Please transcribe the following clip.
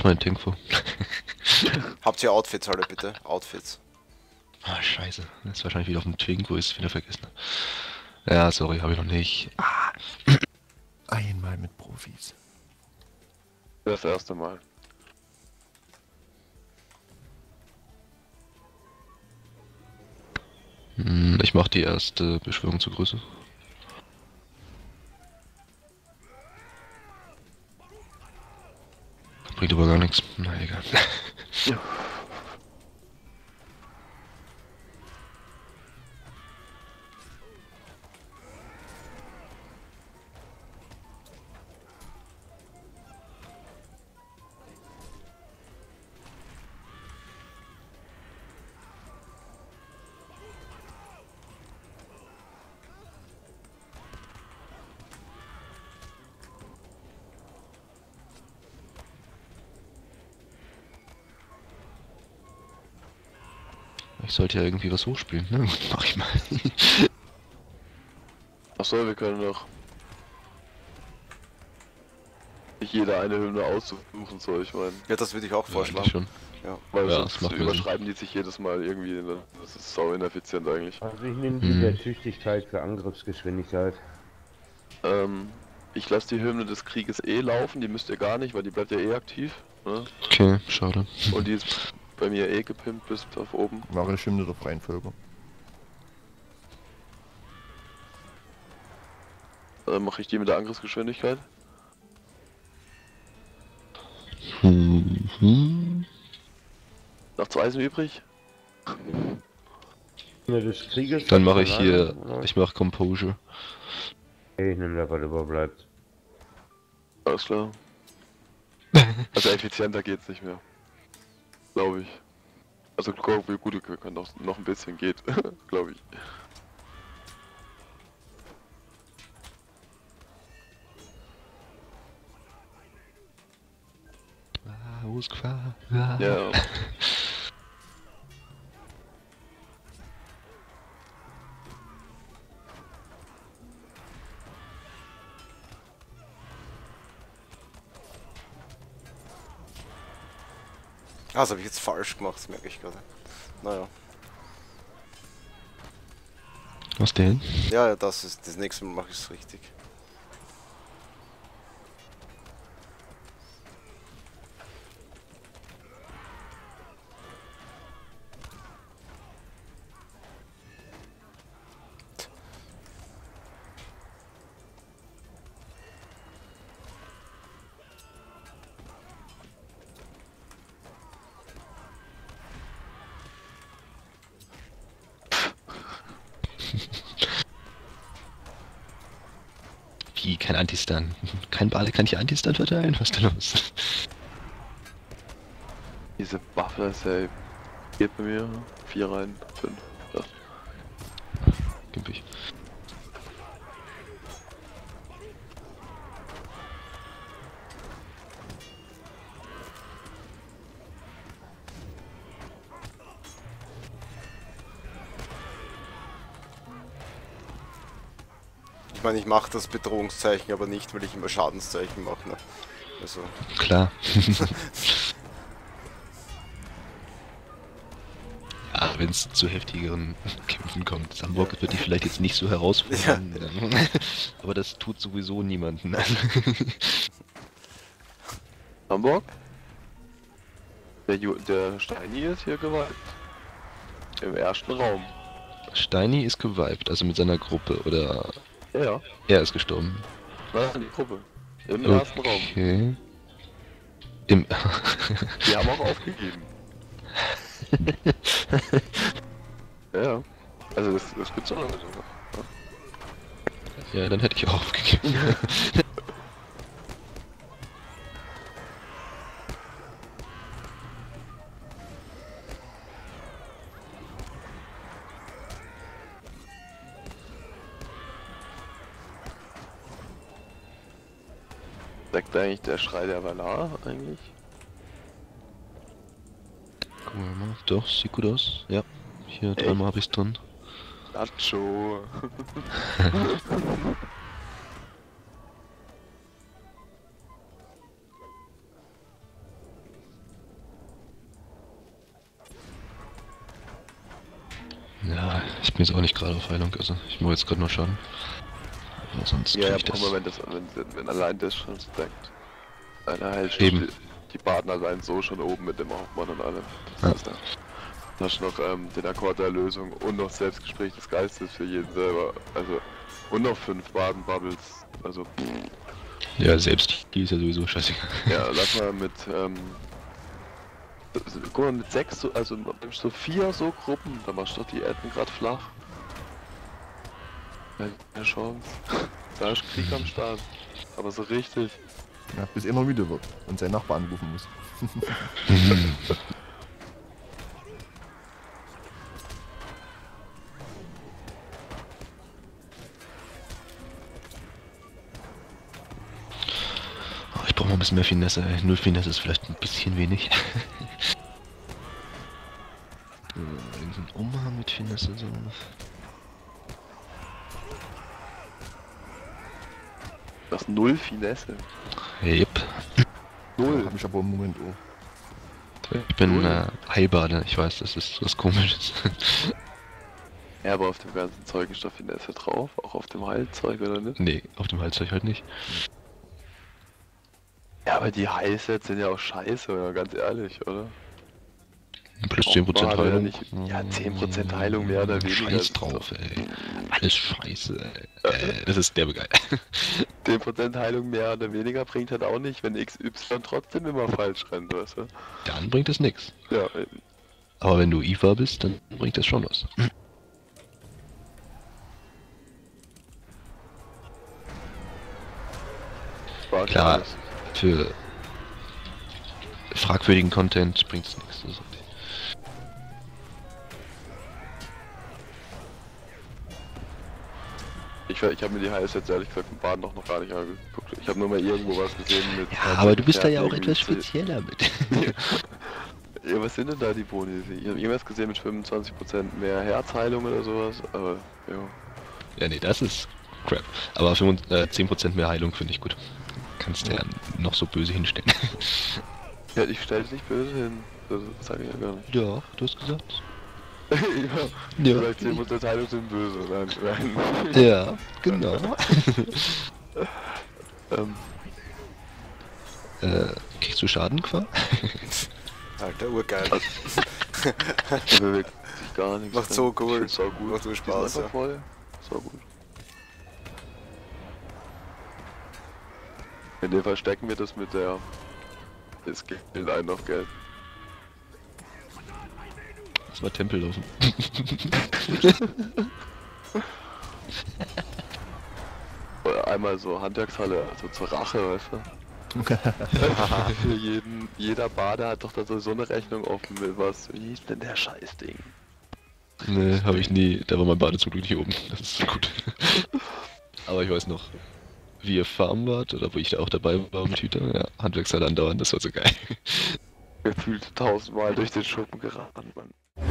mein Tinkfo. Habt ihr Outfits alle bitte? Outfits. Ah, scheiße. Das ist wahrscheinlich wieder auf dem Tinkfo, ist wieder vergessen. Ja, sorry, habe ich noch nicht. Einmal mit Profis. Das erste Mal. Ich mach die erste Beschwörung zur Größe. Bringt aber gar nichts. Na egal. Ja. Ich sollte ja irgendwie was hochspielen, ne? Mach ich mal. Achso, wir können doch nicht jeder eine Hymne aussuchen, so ich meine. Ja, das würde ich auch Ja, vorschlagen. eigentlich schon. Ja. Weil Ja, sonst das macht mehr Sinn. überschreiben die sich jedes Mal irgendwie. Ne? Das ist sau ineffizient eigentlich. Also ich nehme die der Tüchtigkeit für Angriffsgeschwindigkeit. Ich lasse die Hymne des Krieges eh laufen, die müsst ihr gar nicht, weil die bleibt ja eh aktiv. Ne? Okay, schade. Und die ist bei mir eh gepimpt bis auf oben. Wahre Stimme der freien Völker. Mache ich die mit der Angriffsgeschwindigkeit? Noch 2 sind übrig. Des Krieges. Dann mache ich hier, ich mache Composure. Okay, ich nehme da, was überbleibt. Alles klar. Also effizienter geht's nicht mehr. Glaube ich. Also wie gut wir können noch ein bisschen geht, glaube ich. Moskwa. Ja. Ah, das habe ich jetzt falsch gemacht, das merke ich gerade. Naja. Was denn? Ja, das ist. Das nächste Mal mache ich es richtig. Wie, kein Antistan? Kein Bale kann ich Antistan verteilen? Was ist da los? Diese Waffe ist ja. Geht bei mir 4 rein, 5. Ja. Gimpig. Ich meine, ich mache das Bedrohungszeichen aber nicht, weil ich immer Schadenszeichen mache. Ne? Also. Klar. Ja, wenn es zu heftigeren Kämpfen kommt. Hamburg wird die vielleicht jetzt nicht so herausfordern. Aber das tut sowieso niemanden. Hamburg? Der Steini ist hier geweiht. Im ersten Raum. Steini ist geweibt, also mit seiner Gruppe, oder Ja. er ist gestorben. Nein, die Gruppe. Im ersten Raum. Okay. Im Die haben auch aufgegeben. Ja. Also das gibt's auch noch nicht. Ja, dann hätte ich auch aufgegeben. Sagt eigentlich der Schrei der Valar eigentlich? Gucken wir mal. Doch, sieht gut aus. Ja. Hier, dreimal habe ich's drin. Nacho. Ja, ich bin jetzt auch nicht gerade auf Heilung, also ich mache jetzt gerade nur Schaden. Aber sonst Ja, krieg ich ja, das. wenn allein das schon stackt. Einer hält Eben. die Baden allein so schon oben mit dem Hauptmann und allem. Ja. Das ist ja. Da hast du noch den Akkord der Erlösung und noch Selbstgespräch des Geistes für jeden selber. Also, und noch 5 Baden-Bubbles. Also, Ja, selbst die ist ja sowieso scheißegal. ja, lass mal mit, guck mal, mit 6, also nimmst du 4 so Gruppen, dann machst du doch die Adden grad flach. Keine Chance. Da ist Krieg am Start. Aber so richtig. Ja, bis er mal müde wird und seinen Nachbar anrufen muss. Oh, ich brauche mal ein bisschen mehr Finesse, ey. 0 Finesse ist vielleicht ein bisschen wenig. Irgendein Umhang mit Finesse so. Das 0 Finesse. Yep. Hab ich aber im Moment auch. Ich bin Heilbader, ich weiß, das ist was Komisches. Ja, aber auf dem ganzen Zeug ist doch Finesse drauf, auch auf dem Heilzeug, oder nicht? Nee, auf dem Halszeug halt nicht. Ja, aber die Heilsets sind ja auch scheiße, oder? Ganz ehrlich, oder? Plus Auch 10% mal, Heilung. nicht- ja, 10% Heilung mehr oder weniger. Scheiß drauf, ey. Alles scheiße, ey. Das ist derbe geil. 10% Heilung mehr oder weniger bringt halt auch nicht, wenn XY trotzdem immer falsch rennt, weißt du? Dann bringt das nix. Ja, Aber wenn du IFA bist, dann bringt das schon was. war Klar. alles. Für fragwürdigen Content bringt es nichts. Also. Ich habe mir die Heilsets ehrlich gesagt im Baden noch gar nicht angeguckt. Ich habe nur mal irgendwo was gesehen mit... Ja, aber du bist da ja auch irgendwie etwas spezieller mit. Ja, was sind denn da die Boni? Ich habe irgendwas gesehen mit 25% mehr Herzheilung oder sowas, aber ja. Ja, nee, das ist crap. Aber 10% mehr Heilung finde ich gut. Kannst du ja noch so böse hinstellen. Ja, ich stelle dich nicht böse hin. Das sage ich ja gar nicht. Ja, du hast gesagt. ja, Ja. vielleicht 10% Heilung sind böse. Nein, nein. Ja, genau. Kriegst du Schaden, Qua? Alter, urgeil. Der bewegt sich gar nichts. Macht so cool. So gut. Macht so Die Spaß, sind ja. einfach voll. So gut. In dem Fall stecken wir das mit der... Es gibt einen noch Geld. Das war Tempellaufen. Oder einmal so Handwerkshalle, also zur Rache, weißt du? Für jeder Bader hat doch da so eine Rechnung offen mit was. Wie hieß denn der Scheißding? Nee, habe ich nie. Da war mein Bade zum Glück nicht oben. Das ist gut. Aber ich weiß noch, wie ihr farmen wart, oder wo ich da auch dabei war mit Hüter. Ja, Handwerkshalle andauernd, das war so geil. Gefühlt 1000-mal durch den Schuppen gerannt, Mann.